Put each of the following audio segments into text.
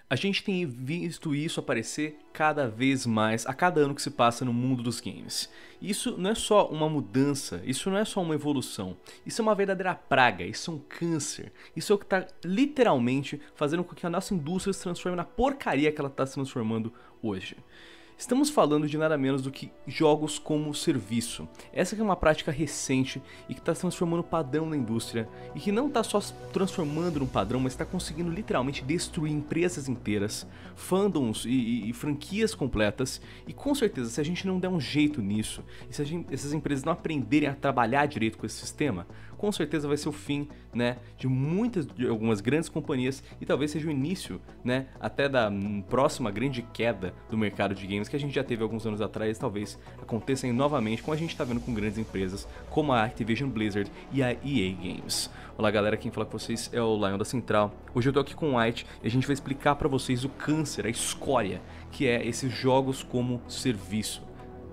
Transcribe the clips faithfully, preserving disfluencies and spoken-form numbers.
A gente tem visto isso aparecer cada vez mais a cada ano que se passa no mundo dos games. Isso não é só uma mudança, isso não é só uma evolução, isso é uma verdadeira praga, isso é um câncer, isso é o que está literalmente fazendo com que a nossa indústria se transforme na porcaria que ela está se transformando hoje. Estamos falando de nada menos do que jogos como serviço. Essa que é uma prática recente e que está se transformando no padrão da indústria e que não está só se transformando no padrão, mas está conseguindo literalmente destruir empresas inteiras, fandoms e, e, e franquias completas. E com certeza, se a gente não der um jeito nisso, e se a gente, essas empresas não aprenderem a trabalhar direito com esse sistema, com certeza vai ser o fim, né, de muitas, de algumas grandes companhias e talvez seja o início, né, até da próxima grande queda do mercado de games que a gente já teve alguns anos atrás, talvez aconteça novamente, como a gente está vendo com grandes empresas como a Activision Blizzard e a E A Games. Olá galera, quem fala com vocês é o Lion da Central. Hoje eu tô aqui com o White e a gente vai explicar para vocês o câncer, a escória que é esses jogos como serviço.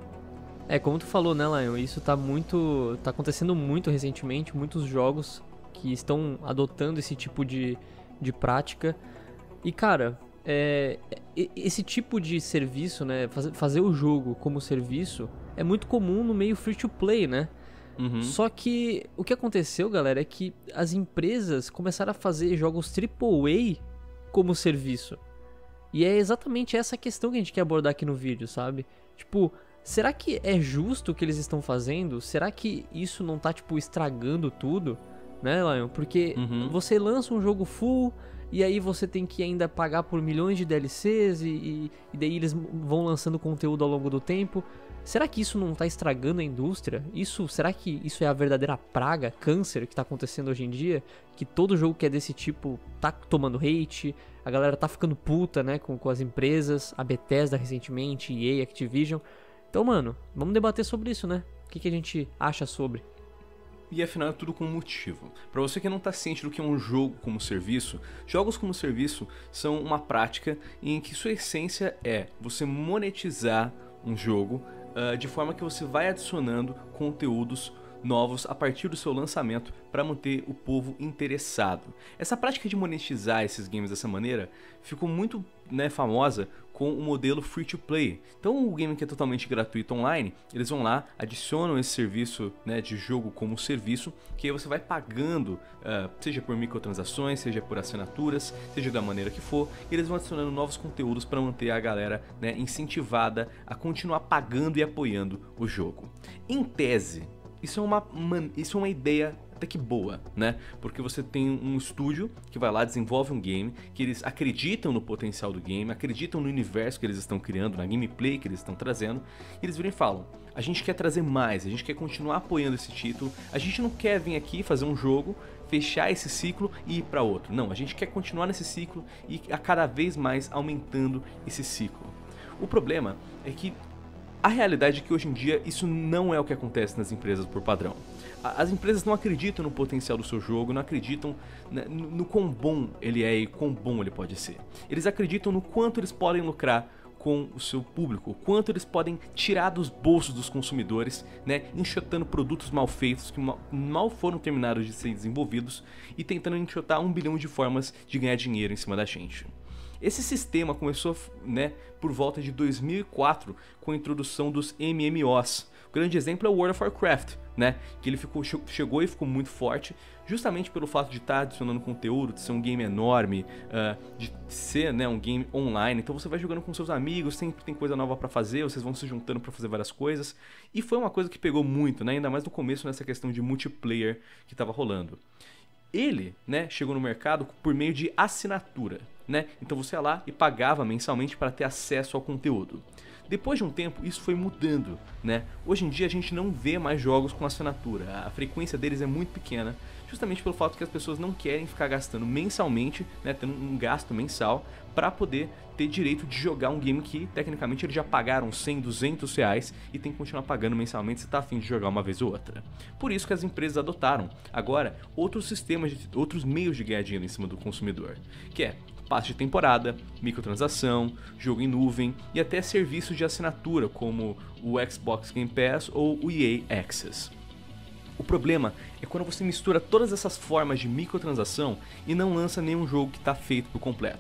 É, como tu falou, né, Lion, isso tá muito, tá acontecendo muito recentemente, muitos jogos que estão adotando esse tipo de, de prática. E, cara, é, esse tipo de serviço, né, fazer, fazer o jogo como serviço é muito comum no meio free-to-play, né? Uhum. Só que o que aconteceu, galera, é que as empresas começaram a fazer jogos triplo A como serviço. E é exatamente essa questão que a gente quer abordar aqui no vídeo, sabe? Tipo, será que é justo o que eles estão fazendo? Será que isso não tá, tipo, estragando tudo? Né, Lion? Porque Uhum. você lança um jogo full e aí você tem que ainda pagar por milhões de D L Cs e, e, e daí eles vão lançando conteúdo ao longo do tempo. Será que isso não tá estragando a indústria? Isso, será que isso é a verdadeira praga, câncer que tá acontecendo hoje em dia? Que todo jogo que é desse tipo tá tomando hate, a galera tá ficando puta, né, com, com as empresas, a Bethesda recentemente, E A, Activision. Então, mano, vamos debater sobre isso, né? O que, que a gente acha sobre? E afinal é tudo com um motivo. Para você que não está ciente do que é um jogo como serviço, jogos como serviço são uma prática em que sua essência é você monetizar um jogo uh, de forma que você vai adicionando conteúdos novos a partir do seu lançamento para manter o povo interessado. Essa prática de monetizar esses games dessa maneira ficou muito, né, famosa com o modelo free to play. Então o game que é totalmente gratuito online, eles vão lá, adicionam esse serviço, né, de jogo como serviço, que aí você vai pagando, uh, seja por microtransações, seja por assinaturas, seja da maneira que for, e eles vão adicionando novos conteúdos para manter a galera, né, incentivada a continuar pagando e apoiando o jogo. Em tese, isso é uma, uma, isso é uma ideia até que boa, né? Porque você tem um estúdio que vai lá, desenvolve um game, que eles acreditam no potencial do game, acreditam no universo que eles estão criando, na gameplay que eles estão trazendo, e eles viram e falam, a gente quer trazer mais, a gente quer continuar apoiando esse título, a gente não quer vir aqui fazer um jogo, fechar esse ciclo e ir para outro. Não, a gente quer continuar nesse ciclo e a cada vez mais aumentando esse ciclo. O problema é que a realidade é que hoje em dia isso não é o que acontece nas empresas por padrão. As empresas não acreditam no potencial do seu jogo, não acreditam no quão bom ele é e quão bom ele pode ser. Eles acreditam no quanto eles podem lucrar com o seu público, o quanto eles podem tirar dos bolsos dos consumidores, né, enxotando produtos mal feitos que mal foram terminados de ser desenvolvidos e tentando enxotar um bilhão de formas de ganhar dinheiro em cima da gente. Esse sistema começou, né, por volta de dois mil e quatro com a introdução dos M M Os. O grande exemplo é o World of Warcraft, né, que ele ficou, chegou e ficou muito forte justamente pelo fato de estar adicionando conteúdo, de ser um game enorme, uh, de ser, né, um game online. Então você vai jogando com seus amigos, sempre tem coisa nova para fazer, vocês vão se juntando para fazer várias coisas. E foi uma coisa que pegou muito, né, ainda mais no começo nessa questão de multiplayer que estava rolando. Ele, né, chegou no mercado por meio de assinatura, né? Então você ia lá e pagava mensalmente para ter acesso ao conteúdo. Depois de um tempo, isso foi mudando, né? Hoje em dia a gente não vê mais jogos com assinatura, a frequência deles é muito pequena, justamente pelo fato que as pessoas não querem ficar gastando mensalmente, né, tendo um gasto mensal, para poder ter direito de jogar um game que, tecnicamente, eles já pagaram cem, duzentos reais e tem que continuar pagando mensalmente se tá afim de jogar uma vez ou outra. Por isso que as empresas adotaram, agora, outros sistemas, de, outros meios de ganhar dinheiro em cima do consumidor, que é passe de temporada, microtransação, jogo em nuvem e até serviços de assinatura como o Xbox Game Pass ou o E A Access. O problema é quando você mistura todas essas formas de microtransação e não lança nenhum jogo que está feito por completo.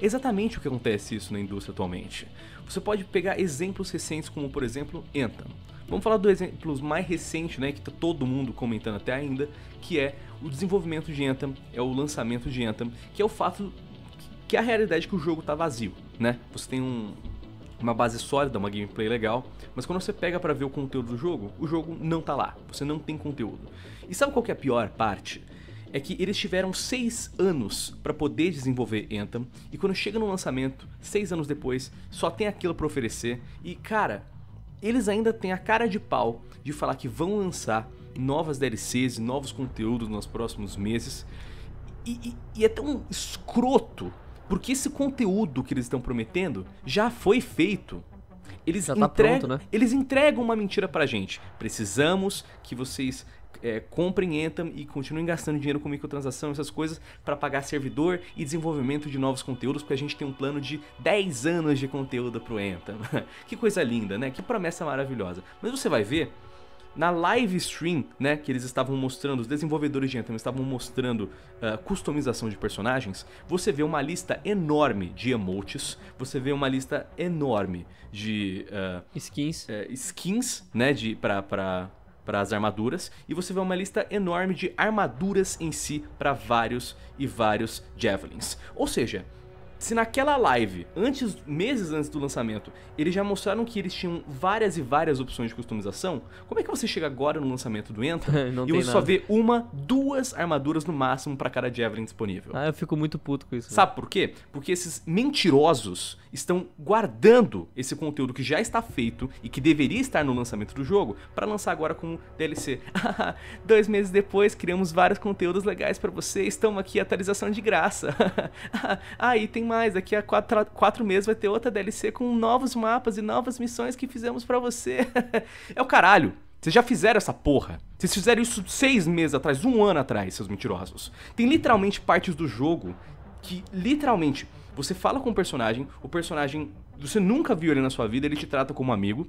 É exatamente o que acontece isso na indústria atualmente. Você pode pegar exemplos recentes como, por exemplo, Anthem. Vamos falar do exemplo mais recente, né, que tá todo mundo comentando até ainda, que é o desenvolvimento de Anthem, é o lançamento de Anthem, que é o fato que é a realidade que o jogo tá vazio, né? Você tem um, uma base sólida, uma gameplay legal, mas quando você pega pra ver o conteúdo do jogo, o jogo não tá lá, você não tem conteúdo. E sabe qual que é a pior parte? É que eles tiveram seis anos pra poder desenvolver Anthem, e quando chega no lançamento, seis anos depois, só tem aquilo pra oferecer, e cara, eles ainda têm a cara de pau de falar que vão lançar novas D L Cs e novos conteúdos nos próximos meses, e, e, e é tão escroto, porque esse conteúdo que eles estão prometendo já foi feito. Eles, já tá entregam, pronto, né? Eles entregam uma mentira pra gente. Precisamos que vocês é, comprem Anthem e continuem gastando dinheiro com microtransação, essas coisas, pra pagar servidor e desenvolvimento de novos conteúdos, porque a gente tem um plano de dez anos de conteúdo pro Anthem. Que coisa linda, né? Que promessa maravilhosa. Mas você vai ver, na live stream, né, que eles estavam mostrando, os desenvolvedores de Anthem estavam mostrando uh, customização de personagens, você vê uma lista enorme de emotes, você vê uma lista enorme de uh, skins, uh, skins, né, de, pra, pra, para as armaduras, e você vê uma lista enorme de armaduras em si para vários e vários Javelins. Ou seja, se naquela live, antes, meses antes do lançamento, eles já mostraram que eles tinham várias e várias opções de customização, como é que você chega agora no lançamento do Anthem e você só vê uma, duas armaduras no máximo para cada Javelin disponível? Ah, eu fico muito puto com isso. Sabe por quê? Porque esses mentirosos estão guardando esse conteúdo que já está feito e que deveria estar no lançamento do jogo para lançar agora como D L C. Dois meses depois, criamos vários conteúdos legais para você, estamos aqui, atualização de graça. Ah, e tem mais, daqui a quatro, quatro meses vai ter outra D L C com novos mapas e novas missões que fizemos pra você. É o caralho. Vocês já fizeram essa porra. Vocês fizeram isso seis meses atrás, um ano atrás, seus mentirosos. Tem literalmente partes do jogo que, literalmente, você fala com o personagem, o personagem, você nunca viu ele na sua vida, ele te trata como amigo.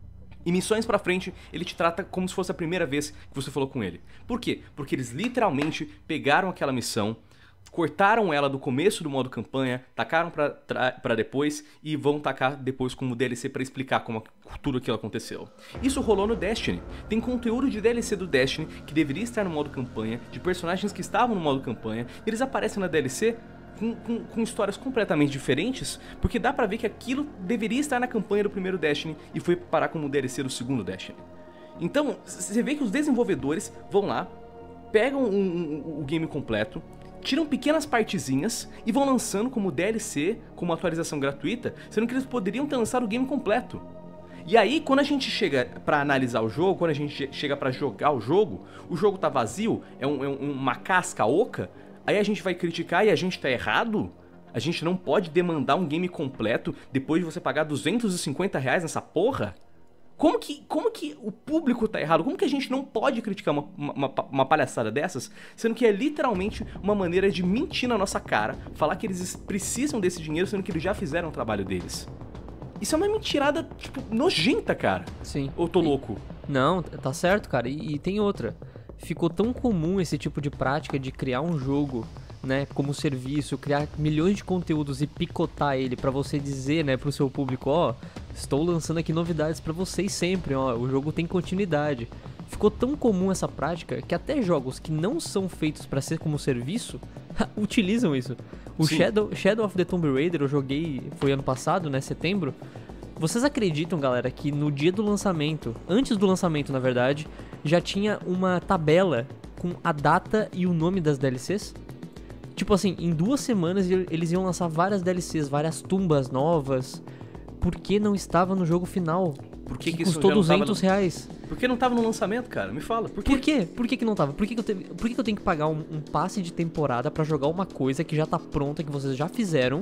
E missões pra frente, ele te trata como se fosse a primeira vez que você falou com ele. Por quê? Porque eles literalmente pegaram aquela missão, cortaram ela do começo do modo campanha, tacaram pra, pra depois e vão tacar depois como D L C pra explicar como tudo aquilo aconteceu. Isso rolou no Destiny. Tem conteúdo de D L C do Destiny que deveria estar no modo campanha, de personagens que estavam no modo campanha, e eles aparecem na D L C com, com, com histórias completamente diferentes, porque dá pra ver que aquilo deveria estar na campanha do primeiro Destiny e foi parar como D L C do segundo Destiny. Então, você vê que os desenvolvedores vão lá, pegam o um, um, um game completo, tiram pequenas partezinhas e vão lançando como D L C, como atualização gratuita, sendo que eles poderiam ter lançado o game completo. E aí, quando a gente chega pra analisar o jogo, quando a gente chega pra jogar o jogo, o jogo tá vazio, é, um, é uma casca oca, aí a gente vai criticar e a gente tá errado? A gente não pode demandar um game completo depois de você pagar duzentos e cinquenta reais nessa porra? Como que, como que o público tá errado? Como que a gente não pode criticar uma, uma, uma palhaçada dessas, sendo que é literalmente uma maneira de mentir na nossa cara, falar que eles precisam desse dinheiro, sendo que eles já fizeram o trabalho deles? Isso é uma mentirada, tipo, nojenta, cara. Sim. Ou tô louco? Não, tá certo, cara. E, e tem outra. Ficou tão comum esse tipo de prática de criar um jogo, né, como serviço, criar milhões de conteúdos e picotar ele pra você dizer, né, pro seu público, ó, estou lançando aqui novidades pra vocês sempre, ó, o jogo tem continuidade. Ficou tão comum essa prática que até jogos que não são feitos pra ser como serviço utilizam isso. O Shadow, Shadow of the Tomb Raider eu joguei, foi ano passado, né, setembro. Vocês acreditam, galera, que no dia do lançamento, antes do lançamento, na verdade, já tinha uma tabela com a data e o nome das D L Cs? Tipo assim, em duas semanas eles iam lançar várias D L Cs, várias tumbas novas. Por que não estava no jogo final? Por que, que, que custou isso já duzentos não tava no... reais? Por que não tava no lançamento, cara? Me fala. Por quê? Por quê? Por que, que não tava? Por que, que, eu, teve... Por que, que eu tenho que pagar um, um passe de temporada pra jogar uma coisa que já tá pronta, que vocês já fizeram?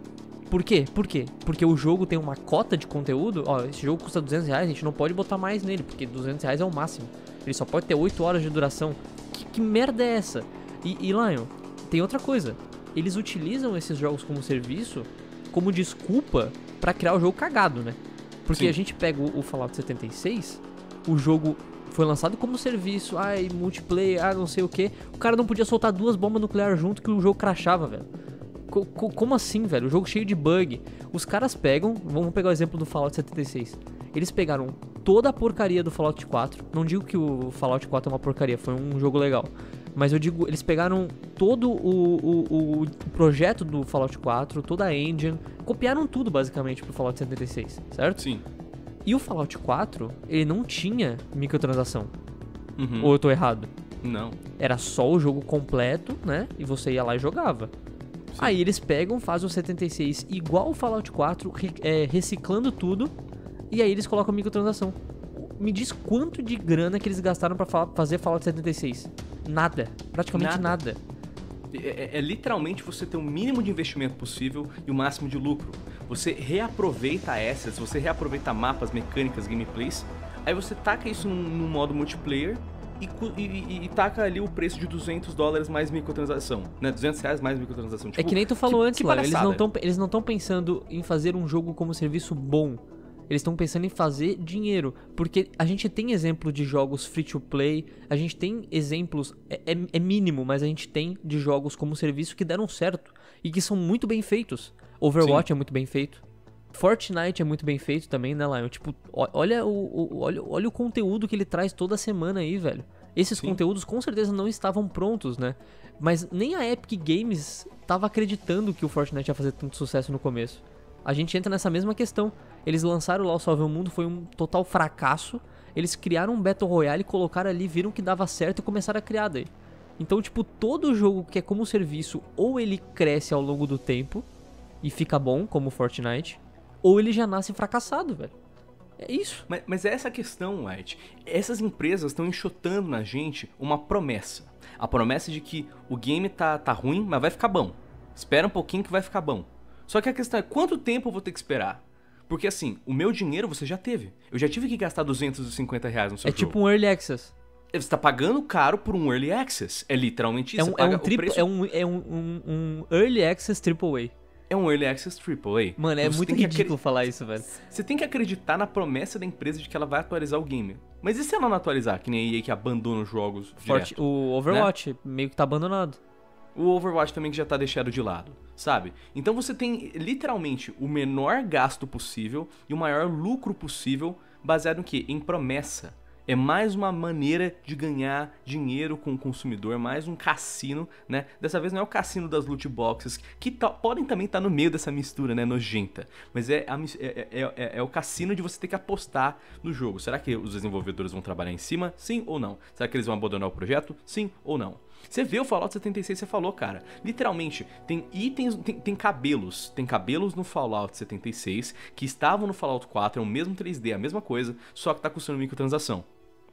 Por quê? Por quê? Porque o jogo tem uma cota de conteúdo. Ó, esse jogo custa duzentos reais, a gente não pode botar mais nele, porque duzentos reais é o máximo. Ele só pode ter oito horas de duração. Que, que merda é essa? E, e Lion, tem outra coisa. Eles utilizam esses jogos como serviço como desculpa pra criar o jogo cagado, né? Porque Sim. a gente pega o, o Fallout setenta e seis, o jogo foi lançado como serviço, ai, multiplayer, ah, não sei o que. O cara não podia soltar duas bombas nucleares junto que o jogo crashava, velho. Co- co- como assim, velho? O jogo cheio de bug. Os caras pegam, vamos pegar o exemplo do Fallout setenta e seis. Eles pegaram toda a porcaria do Fallout quatro. Não digo que o Fallout quatro é uma porcaria, foi um jogo legal. Mas eu digo, eles pegaram todo o, o, o projeto do Fallout quatro, toda a engine, copiaram tudo basicamente pro Fallout setenta e seis, certo? Sim. E o Fallout quatro, ele não tinha microtransação. Uhum. Ou eu tô errado? Não. Era só o jogo completo, né? E você ia lá e jogava. Sim. Aí eles pegam, fazem o setenta e seis igual o Fallout quatro, re- é, reciclando tudo, e aí eles colocam microtransação. Me diz quanto de grana que eles gastaram pra fa- fazer Fallout setenta e seis? Nada. Praticamente nada. Nada. É, é- é literalmente você ter o mínimo de investimento possível e o máximo de lucro. Você reaproveita assets, você reaproveita mapas, mecânicas, gameplays, aí você taca isso num, num modo multiplayer e, cu- e- e- e taca ali o preço de duzentos dólares mais microtransação, né? duzentos reais mais microtransação. Tipo, É que nem tu falou que- antes, que Léo. Eles não palhaçada. estão eles não estão pensando em fazer um jogo como serviço bom. Eles estão pensando em fazer dinheiro. Porque a gente tem exemplo de jogos free to play, a gente tem exemplos, é, é- é mínimo, mas a gente tem de jogos como serviço que deram certo e que são muito bem feitos. Overwatch Sim. é muito bem feito. Fortnite é muito bem feito também, né, Lion? Tipo, ó- olha o, o- olha, olha o conteúdo que ele traz toda semana aí, velho. Esses Sim. conteúdos com certeza não estavam prontos, né? Mas nem a Epic Games tava acreditando que o Fortnite ia fazer tanto sucesso no começo. A gente entra nessa mesma questão. Eles lançaram lá o Salve o Mundo, foi um total fracasso. Eles criaram um Battle Royale, colocaram ali, viram que dava certo e começaram a criar daí. Então, tipo, todo jogo que é como serviço, ou ele cresce ao longo do tempo e fica bom, como o Fortnite, ou ele já nasce fracassado, velho. É isso. Mas, mas é essa a questão, White. Essas empresas estão enxotando na gente uma promessa. A promessa de que o game tá, tá ruim, mas vai ficar bom. Espera um pouquinho que vai ficar bom. Só que a questão é, quanto tempo eu vou ter que esperar? Porque assim, o meu dinheiro você já teve. Eu já tive que gastar duzentos e cinquenta reais no seu É jogo. tipo um Early Access. Você tá pagando caro por um Early Access. É literalmente É isso. um, Você é paga um, o triplo, preço- é um, é um, um, um Early Access Triple A. é um Early Access triple A. Mano, é Você muito tem que ridículo acre- falar isso, velho. Você tem que acreditar na promessa da empresa de que ela vai atualizar o game. Mas e se ela não atualizar? Que nem a E A que abandona os jogos Forte, direto? o Overwatch meio que tá abandonado. O Overwatch também que já tá deixado de lado, sabe? Então você tem literalmente o menor gasto possível e o maior lucro possível baseado em quê? Em promessa. É mais uma maneira de ganhar dinheiro com o consumidor, mais um cassino, né? Dessa vez não é o cassino das loot boxes, que tá- podem também estar no meio dessa mistura, né? Nojenta. Mas é, a mis- é, é- é- é o cassino de você ter que apostar no jogo. Será que os desenvolvedores vão trabalhar em cima? Sim ou não? Será que eles vão abandonar o projeto? Sim ou não? Você vê o Fallout setenta e seis, você falou, cara. Literalmente, tem itens, tem, tem cabelos. Tem cabelos no Fallout setenta e seis que estavam no Fallout quatro, é o mesmo três D, a mesma coisa, só que tá custando microtransação.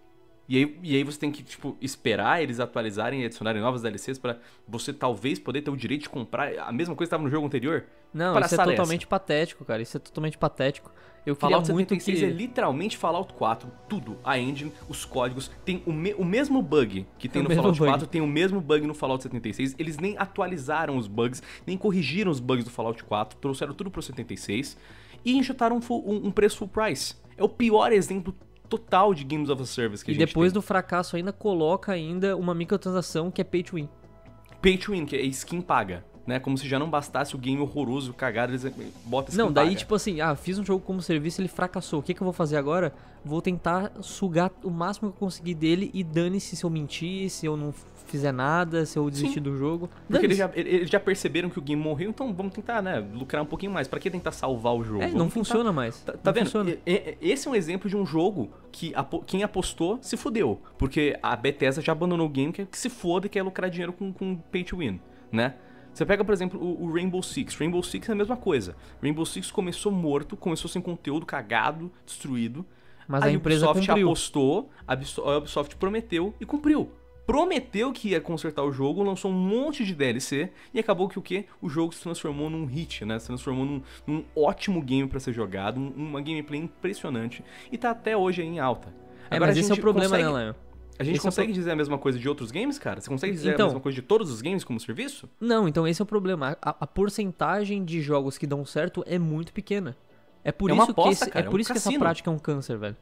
E aí, e aí você tem que, tipo, esperar eles atualizarem e adicionarem novas D L Cs pra você talvez poder ter o direito de comprar a mesma coisa que estava no jogo anterior? Não, Que isso é palhaçada totalmente patético, cara. Isso é totalmente patético. Eu queria Fallout muito setenta e seis que... é literalmente Fallout quatro, tudo, a engine, os códigos, tem o, me- o mesmo bug que tem O no mesmo Fallout bug. quatro, tem o mesmo bug no Fallout setenta e seis, eles nem atualizaram os bugs, nem corrigiram os bugs do Fallout quatro, trouxeram tudo pro setenta e seis e enxutaram um, full- um- um preço full price. É o pior exemplo total de Games of a Service que E a gente depois tem. do fracasso ainda coloca ainda uma microtransação que é pay to win. Pay to win, que é skin paga, né? Como se já não bastasse o game horroroso, cagado, eles botam skin Não, daí paga. tipo assim, ah, fiz um jogo como serviço, ele fracassou. O que, que eu vou fazer agora? Vou tentar sugar o máximo que eu conseguir dele e dane-se se eu mentir, se eu não fizer nada, se eu desistir Sim. do jogo. Porque eles Dane-se. já, eles já perceberam que o game morreu, então vamos tentar, né, lucrar um pouquinho mais. Pra que tentar salvar o jogo? É, Vamos não tentar- funciona mais. Tá, tá Não vendo? funciona. E- e- Esse é um exemplo de um jogo que apo- quem apostou se fudeu. Porque a Bethesda já abandonou o game, que, que se foda e quer lucrar dinheiro com, com pay to win, né? Você pega, por exemplo, o, o Rainbow Six. Rainbow Six é a mesma coisa. Rainbow Six começou morto, começou sem conteúdo, cagado, destruído. Mas Aí a empresa Ubisoft cumpriu. apostou, a Ubis- a Ubisoft prometeu e cumpriu. Prometeu que ia consertar o jogo, lançou um monte de D L C e acabou que o quê? O jogo se transformou num hit, né? Se transformou num, num ótimo game pra ser jogado, um- uma gameplay impressionante e tá até hoje aí em alta. É, Agora, mas a esse é o gente problema, consegue- né, Lion? A gente Esse é o consegue dizer a mesma coisa de outros games, cara? Você consegue dizer Então- a mesma coisa de todos os games como serviço? Não, então esse é o problema. A, a porcentagem de jogos que dão certo é muito pequena. É por É uma isso aposta, que esse- cara, é é por um isso que essa cassino. prática é um câncer, velho.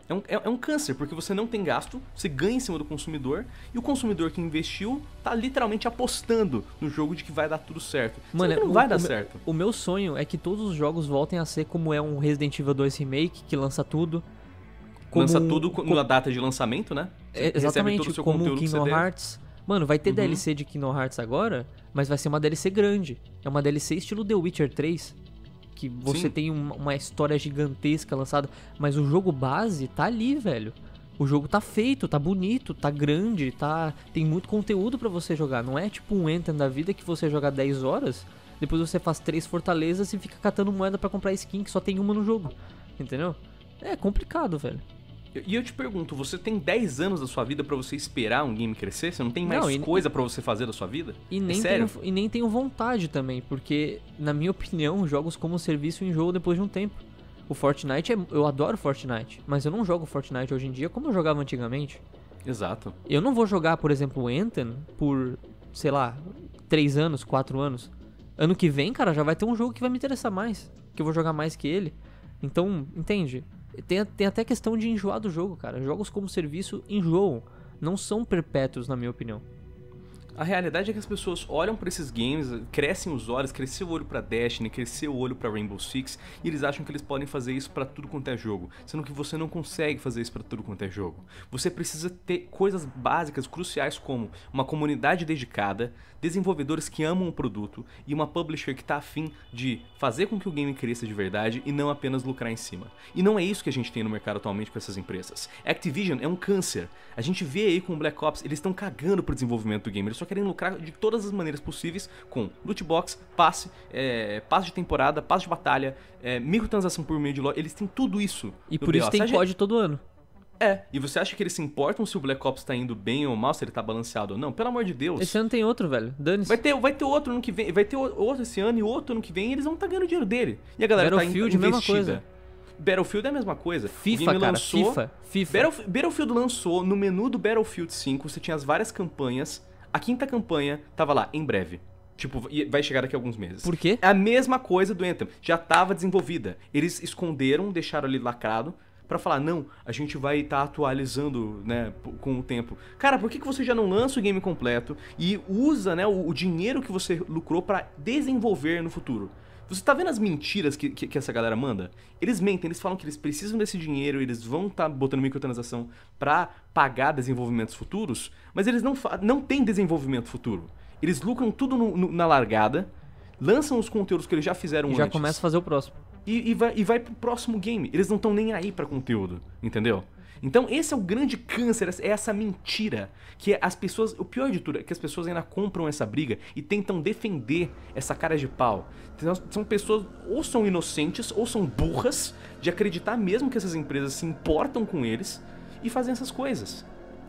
É um, é, é um câncer, porque você não tem gasto, você ganha em cima do consumidor, e o consumidor que investiu tá literalmente apostando no jogo de que vai dar tudo certo. Mano, Sendo que não o, vai o, dar me- certo. o meu sonho é que todos os jogos voltem a ser como é um Resident Evil dois Remake, que lança tudo. Como Lança um- tudo co- na data de lançamento, né? Você É, recebe exatamente, todo o seu como o conteúdo que você Kingdom der. Hearts. Mano, vai ter Uhum. D L C de Kingdom Hearts agora, mas vai ser uma D L C grande. É uma D L C estilo The Witcher três, que você Sim. tem uma, uma história gigantesca lançada, mas o jogo base tá ali, velho. O jogo tá feito, tá bonito, tá grande, tá tem muito conteúdo pra você jogar. Não é tipo um Anthem da vida que você joga dez horas, depois você faz três fortalezas e fica catando moeda pra comprar skin que só tem uma no jogo. Entendeu? É complicado, velho. E eu te pergunto, você tem dez anos da sua vida pra você esperar um game crescer? Você não tem mais Não, e- coisa pra você fazer da sua vida? E É nem, sério? tenho, e nem tenho vontade também, porque, na minha opinião, jogos como serviço enjoam depois de um tempo. O Fortnite, é, eu adoro Fortnite, mas eu não jogo Fortnite hoje em dia como eu jogava antigamente. Exato. Eu não vou jogar, por exemplo, o Anthem por, sei lá, três anos, quatro anos. Ano que vem, cara, já vai ter um jogo que vai me interessar mais, que eu vou jogar mais que ele. Então, entende? Tem, tem até questão de enjoar do jogo, cara. Jogos como serviço enjoam, não são perpétuos, na minha opinião. A realidade é que as pessoas olham pra esses games, crescem os olhos, cresceu o olho pra Destiny, cresceu o olho pra Rainbow Six, e eles acham que eles podem fazer isso pra tudo quanto é jogo, sendo que você não consegue fazer isso pra tudo quanto é jogo. Você precisa ter coisas básicas, cruciais, como uma comunidade dedicada, desenvolvedores que amam o produto e uma publisher que tá afim de fazer com que o game cresça de verdade e não apenas lucrar em cima. E não é isso que a gente tem no mercado atualmente com essas empresas. Activision é um câncer. A gente vê aí com o Black Ops, eles estão cagando pro desenvolvimento do game, eles só querem lucrar de todas as maneiras possíveis com loot box, passe, é, passe de temporada, passe de batalha, é, microtransação por meio de loja, eles têm tudo isso. E no por isso B O. tem Você C O D todo ano. acha- É, e você acha que eles se importam se o Black Ops tá indo bem ou mal, se ele tá balanceado ou não? Pelo amor de Deus. Esse ano tem outro, velho. Dane-se. Vai ter, vai ter outro ano que vem, vai ter o- outro esse ano e outro ano que vem, e eles vão estar ganhando dinheiro dele. E a galera Battlefield, tá in- mesma investida. coisa. Battlefield é a mesma coisa. O FIFA, game cara. lançou, FIFA. FIFA. Battlef- Battlefield lançou, no menu do Battlefield cinco, você tinha as várias campanhas. A quinta campanha tava lá, em breve. Tipo, e vai chegar daqui a alguns meses. Por quê? É a mesma coisa do Anthem. Já tava desenvolvida. Eles esconderam, deixaram ali lacrado, pra falar, não, a gente vai estar atualizando, né, p- com o tempo. Cara, por que, que você já não lança o game completo e usa, né, o, o dinheiro que você lucrou pra desenvolver no futuro? Você tá vendo as mentiras que, que, que essa galera manda? Eles mentem, eles falam que eles precisam desse dinheiro, eles vão estar botando microtransação pra pagar desenvolvimentos futuros, mas eles não, fa- não têm desenvolvimento futuro. Eles lucram tudo no- no- na largada, lançam os conteúdos que eles já fizeram E já antes. começa a fazer o próximo. E, e vai, e vai pro próximo game. Eles não estão nem aí pra conteúdo, entendeu? Então esse é o grande câncer, é essa mentira. Que as pessoas, o pior de tudo é que as pessoas ainda compram essa briga e tentam defender essa cara de pau. Então, são pessoas ou são inocentes ou são burras de acreditar mesmo que essas empresas se importam com eles e fazem essas coisas.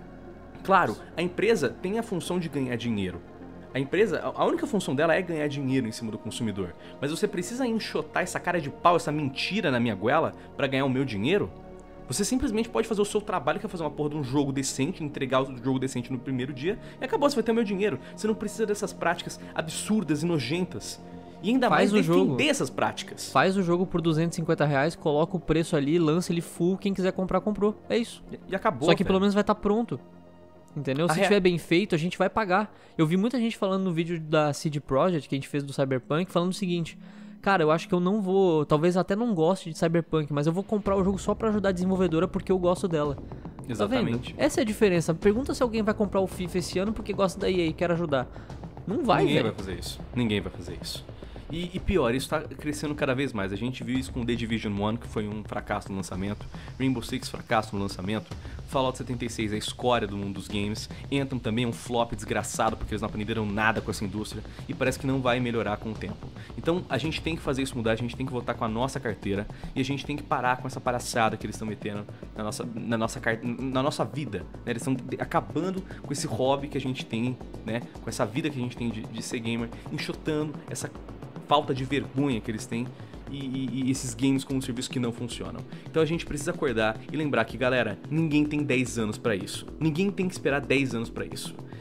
Claro, a empresa tem a função de ganhar dinheiro. A empresa, a única função dela é ganhar dinheiro em cima do consumidor. Mas você precisa enxotar essa cara de pau, essa mentira na minha goela pra ganhar o meu dinheiro? Você simplesmente pode fazer o seu trabalho, que é fazer uma porra de um jogo decente, entregar o jogo decente no primeiro dia, e acabou, você vai ter o meu dinheiro. Você não precisa dessas práticas absurdas e nojentas. E ainda Faz mais o defender jogo. essas práticas. Faz o jogo por duzentos e cinquenta reais, coloca o preço ali, lança ele full, quem quiser comprar, comprou. É isso. E acabou, Só que velho. pelo menos vai estar pronto. Entendeu? A Se rea- tiver bem feito, a gente vai pagar. Eu vi muita gente falando no vídeo da C D Projekt, que a gente fez do Cyberpunk, falando o seguinte: cara, eu acho que eu não vou, talvez até não goste de Cyberpunk, mas eu vou comprar o jogo só pra ajudar a desenvolvedora porque eu gosto dela. Exatamente. Tá vendo? Essa é a diferença. Pergunta se alguém vai comprar o FIFA esse ano porque gosta da E A e quer ajudar. Não vai, Ninguém velho. vai fazer isso. Ninguém vai fazer isso. E, e pior, isso tá crescendo cada vez mais. A gente viu isso com The Division um, que foi um fracasso no lançamento. Rainbow Six, fracasso no lançamento. Fallout setenta e seis, a escória do mundo dos games. Anthem também é um flop desgraçado, porque eles não aprenderam nada com essa indústria. E parece que não vai melhorar com o tempo. Então a gente tem que fazer isso mudar, a gente tem que voltar com a nossa carteira. E a gente tem que parar com essa palhaçada que eles estão metendo na nossa, na nossa, car- na nossa vida. Né? Eles estão acabando com esse hobby que a gente tem, né? Com essa vida que a gente tem de, de ser gamer, enxotando essa falta de vergonha que eles têm e, e- e esses games como um serviço que não funcionam. Então a gente precisa acordar e lembrar que, galera, ninguém tem dez anos pra isso. Ninguém tem que esperar dez anos pra isso.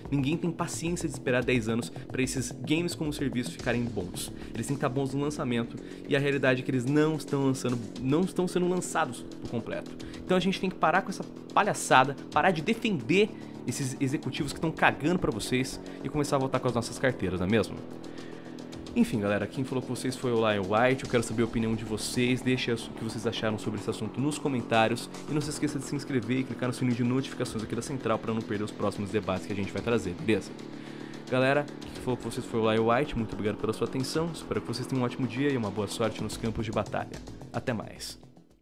Ninguém tem paciência de esperar dez anos para esses games como serviço ficarem bons. Eles têm que estar bons no lançamento, e a realidade é que eles não estão lançando, não estão sendo lançados por completo. Então a gente tem que parar com essa palhaçada, parar de defender esses executivos que estão cagando para vocês e começar a voltar com as nossas carteiras, não é mesmo? Enfim, galera, quem falou com vocês foi o Lion White. Eu quero saber a opinião de vocês. Deixe o que vocês acharam sobre esse assunto nos comentários. E não se esqueça de se inscrever e clicar no sininho de notificações aqui da Central para não perder os próximos debates que a gente vai trazer, beleza? Galera, quem falou com vocês foi o Lion White. Muito obrigado pela sua atenção. Espero que vocês tenham um ótimo dia e uma boa sorte nos campos de batalha. Até mais.